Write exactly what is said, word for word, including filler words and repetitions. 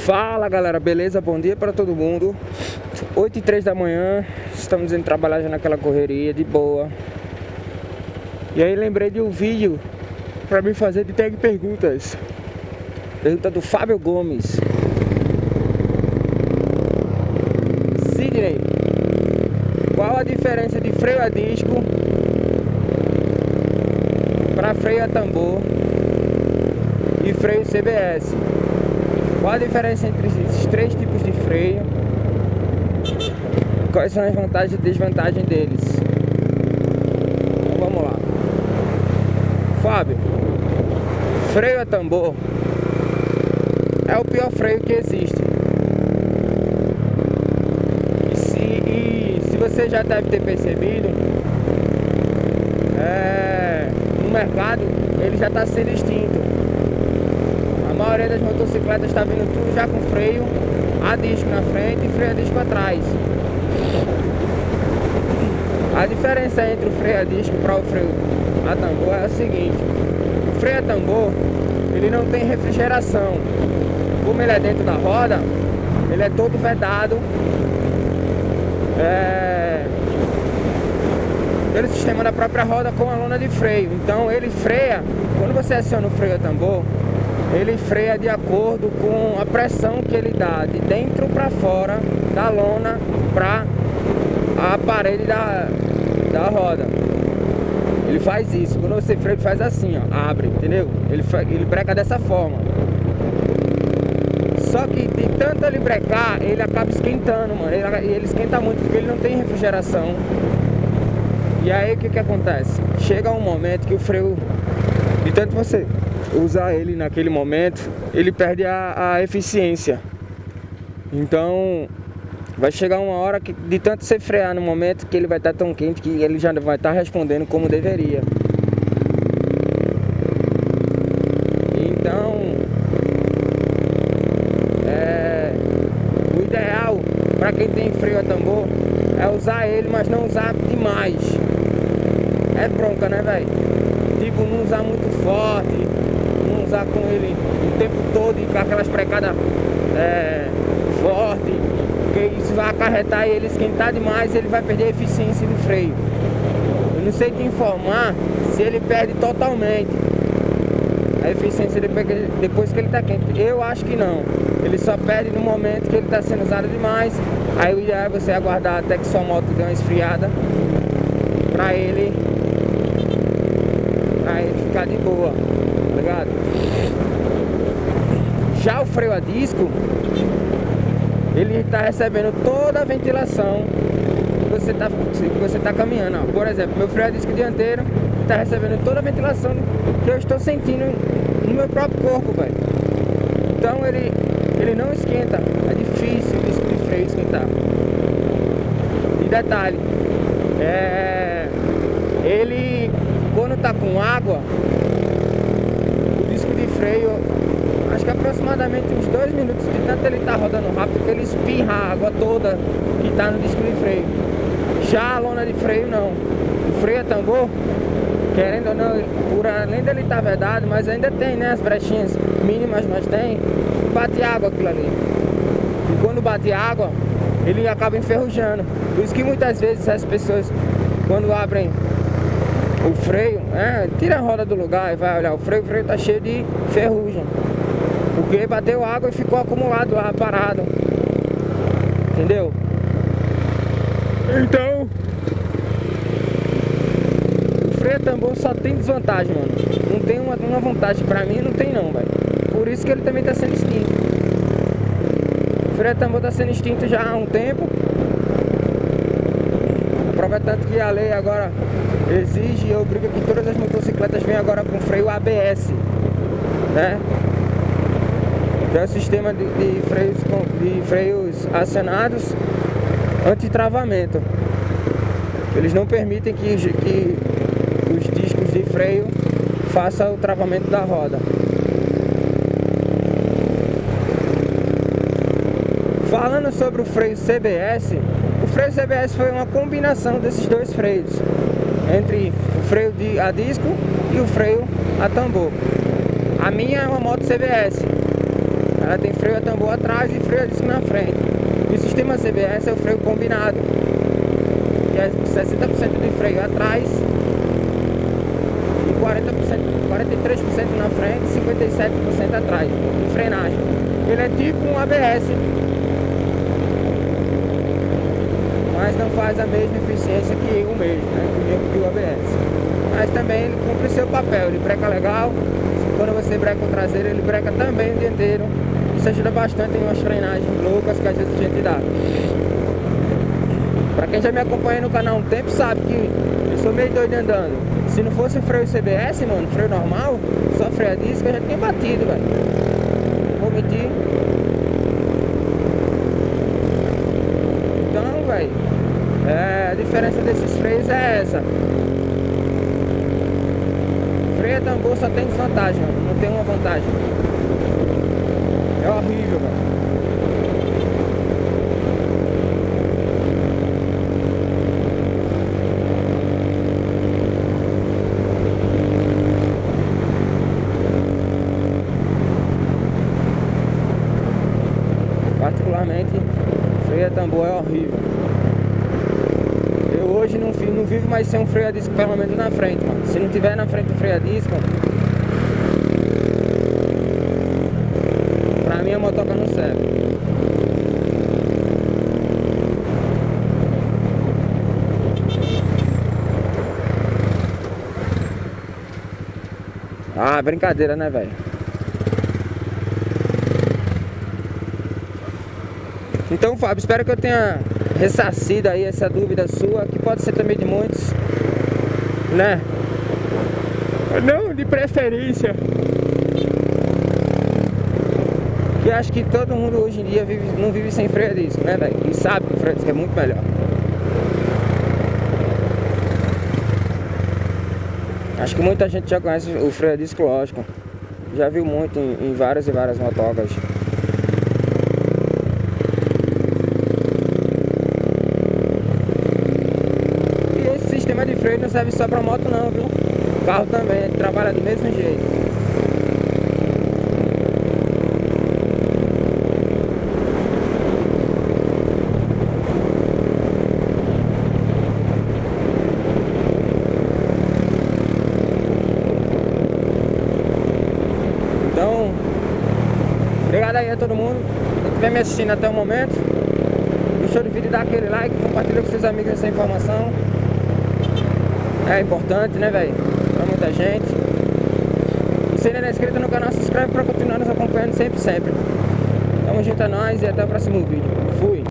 Fala galera, beleza? Bom dia para todo mundo. Oito e três da manhã, estamos indo trabalhar já naquela correria de boa. E aí lembrei de um vídeo para me fazer de tag perguntas. Pergunta do Fábio Gomes. Sidney, qual a diferença de freio a disco para freio a tambor e freio C B S? Qual a diferença entre esses três tipos de freio? Quais são as vantagens e desvantagens deles? Então vamos lá. Fábio, freio a tambor é o pior freio que existe. E se, e se você já deve ter percebido, é, no mercado ele já está sendo extinto. A maioria das motocicletas está vindo tudo já com freio a disco na frente e freio a disco atrás. A diferença entre o freio a disco para o freio a tambor é o seguinte: o freio a tambor ele não tem refrigeração. Como ele é dentro da roda, ele é todo vedado é, pelo sistema da própria roda com a lona de freio. Então ele freia, quando você aciona o freio a tambor, ele freia de acordo com a pressão que ele dá de dentro para fora da lona para a parede da, da roda. Ele faz isso. Quando você freia, ele faz assim, ó, abre, entendeu? Ele, ele breca dessa forma. Só que de tanto ele brecar, ele acaba esquentando, mano. Ele, ele esquenta muito porque ele não tem refrigeração. E aí o que que acontece? Chega um momento que o freio, de tanto você usar ele naquele momento, ele perde a, a eficiência. Então vai chegar uma hora que de tanto você frear no momento que ele vai estar tão quente que ele já vai estar respondendo como deveria. Então é, o ideal para quem tem freio a tambor é usar ele, mas não usar demais. É bronca, né, velho? Tipo, não usar muito forte, não usar com ele o tempo todo e com aquelas precadas é, fortes, porque isso vai acarretar ele esquentar demais e ele vai perder a eficiência do freio. Eu não sei te informar se ele perde totalmente a eficiência depois que ele está quente. Eu acho que não. Ele só perde no momento que ele está sendo usado demais. Aí o ideal é você aguardar até que sua moto dê uma esfriada para ele pra ele ficar de boa, tá ligado? Já o freio a disco, ele está recebendo toda a ventilação que você está que você tá caminhando. Ó. Por exemplo, meu freio a disco dianteiro está recebendo toda a ventilação que eu estou sentindo no meu próprio corpo, velho. Então ele, ele não esquenta, é difícil o disco de freio esquentar. E detalhe, é, ele quando tá com água, o disco de freio, acho que aproximadamente uns dois minutos, de tanto ele tá rodando rápido, que ele espirra a água toda que tá no disco de freio. Já a lona de freio não. O freio a tambor, querendo ou não, por além dele estar tá vedado, mas ainda tem, né, as brechinhas mínimas, mas tem, bate água aquilo ali. E quando bate água, ele acaba enferrujando. Por isso que muitas vezes as pessoas, quando abrem o freio, é, tira a roda do lugar e vai olhar o freio, o freio tá cheio de ferrugem, porque bateu água e ficou acumulado lá, parado. Entendeu? Então o freio a tambor só tem desvantagem, mano. Não tem uma, uma vantagem pra mim, não tem não, velho. Por isso que ele também tá sendo extinto. O freio a tambor tá sendo extinto já há um tempo. Aproveitando que a lei agora exige e obriga que todas as motocicletas venham agora com freio A B S, né? Que é o sistema de, de, freios, de freios acionados anti-travamento. Eles não permitem que, que os discos de freio façam o travamento da roda. Falando sobre o freio C B S, o freio C B S foi uma combinação desses dois freios, entre o freio de, a disco e o freio a tambor. A minha é uma moto C B S. ela tem freio a tambor atrás e freio a disco na frente. O sistema C B S é o freio combinado, que é sessenta por cento de freio atrás e quarenta por cento, quarenta e três por cento na frente e cinquenta e sete por cento atrás, de frenagem. Ele é tipo um A B S, mas não faz a mesma eficiência que o mesmo, né, que o A B S. Mas também ele cumpre o seu papel, ele breca legal. Quando você breca o traseiro, ele breca também o dianteiro. Isso ajuda bastante em umas frenagens loucas que às vezes a gente dá. Pra quem já me acompanha no canal há um tempo sabe que eu sou meio doido andando. Se não fosse o freio C B S, mano, freio normal, só freio a disco, eu já tinha batido, velho. Vou mentir. Então, velho, é, a diferença desses freios é essa. Freio a tambor só tem desvantagem, mano. Não tem uma vantagem. É horrível, velho. Particularmente, freio a tambor é horrível. Eu hoje não, não vivo mais sem um freio a disco, pelo menos na frente, mano. Se não tiver na frente o freio a disco, pra mim a motoca não serve. Ah, brincadeira, né, velho? Então, Fábio, espero que eu tenha ressarcido aí essa dúvida sua, que pode ser também de muitos, né? Não, de preferência. Que acho que todo mundo hoje em dia vive, não vive sem freio a disco, né, velho? E sabe que o freio a disco é muito melhor. Acho que muita gente já conhece o freio a disco, lógico. Já viu muito em, em várias e várias motocas. E esse sistema de freio não serve só pra moto não, viu? O carro também, ele trabalha do mesmo jeito. Então, obrigado aí a todo mundo que estiver me assistindo até o momento. Gostou do vídeo, dá aquele like, compartilha com seus amigos essa informação. É importante, né, velho? Pra muita gente. E se ainda não é inscrito no canal, se inscreve pra continuar nos acompanhando sempre, sempre. Tamo junto a nós e até o próximo vídeo. Fui!